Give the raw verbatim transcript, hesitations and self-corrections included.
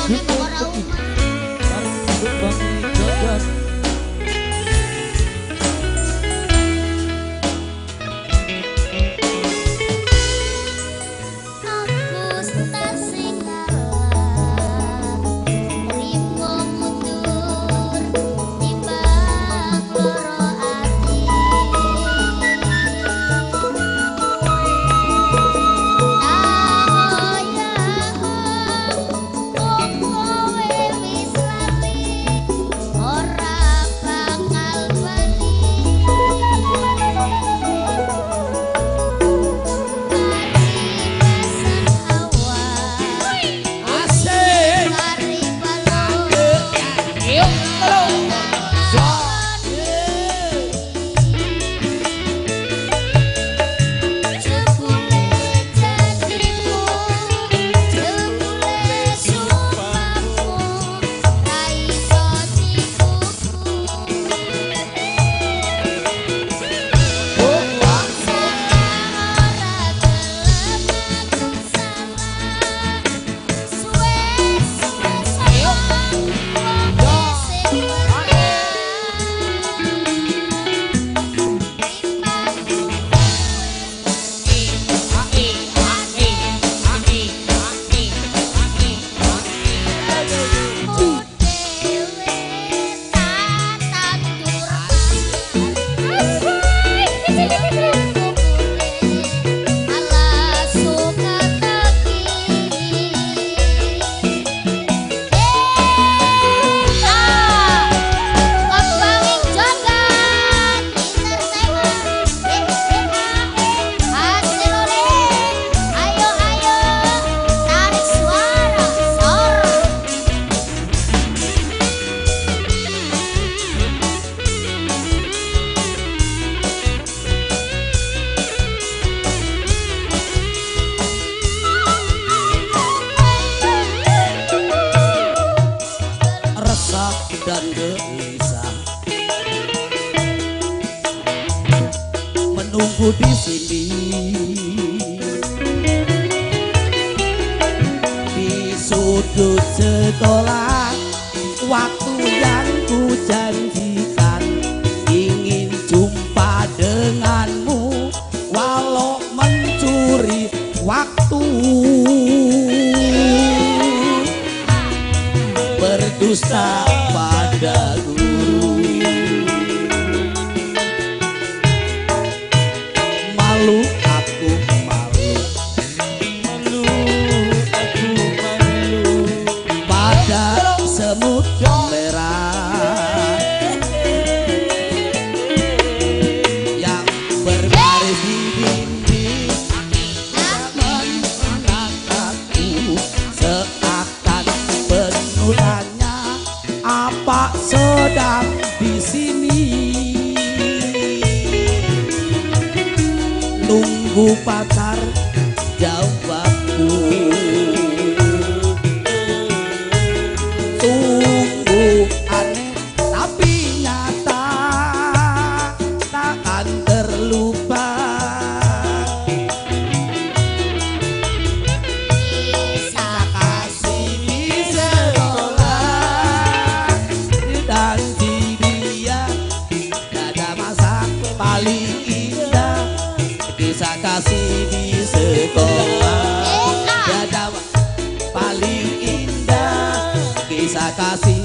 dan gelisah menunggu di sini di sudut sekolah. Waktu yang ku janjikan ingin jumpa denganmu, walau mencuri waktu, berdusta pada guru. Malu aku malu, malu aku malu pada semut merah yang berbaris di dinding, menatapku seakan penuh tanya apa sedang di sini. Nunggu pacar jawabku, sungguh aneh tapi nyata, takkan terlupa. Kisah kasih di sekolah dan di dia, ada masa paling indah. Kisah kasih di sekolah, ada paling indah. Kisah kasih